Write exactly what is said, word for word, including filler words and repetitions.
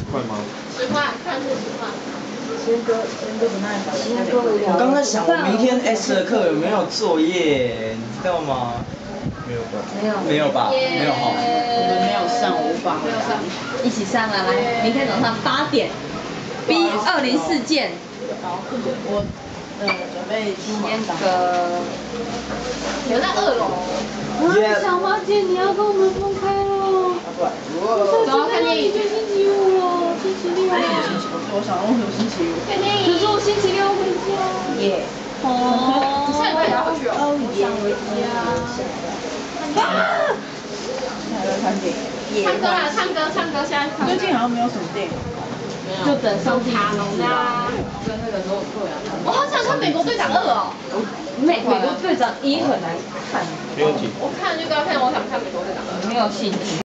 块吗？ 十块，看是十块。 先哥，先哥不耐烦。先哥我刚刚想，我明天 S 的课有没有作业，你知道吗？ 没有吧？ 没有。 没有吧？没有哈。 我们没有上，无法。 没有上。 一起上啊！来，明天早上八点 ，B 二零四见。 好，我呃准备今天那个。 有在二楼。 啊，小花姐，你要跟我们分开了。 走啊，看电影。 就星期五了，星期六了。 我想问我星期五。 看电影。 可是我星期六回家。 耶。 哦。你下礼拜也要回去哦。 我想回家。啊！ 还在看电影。 唱歌啦，唱歌，唱歌，现在唱。 最近好像没有什么电影。 就等上帝卡农啦。 跟那个时候对啊。 我好想看美国队长二哦。 美美国队长一很难看。 没问题。 我看预告片，我想看美国队长二。 没有兴趣。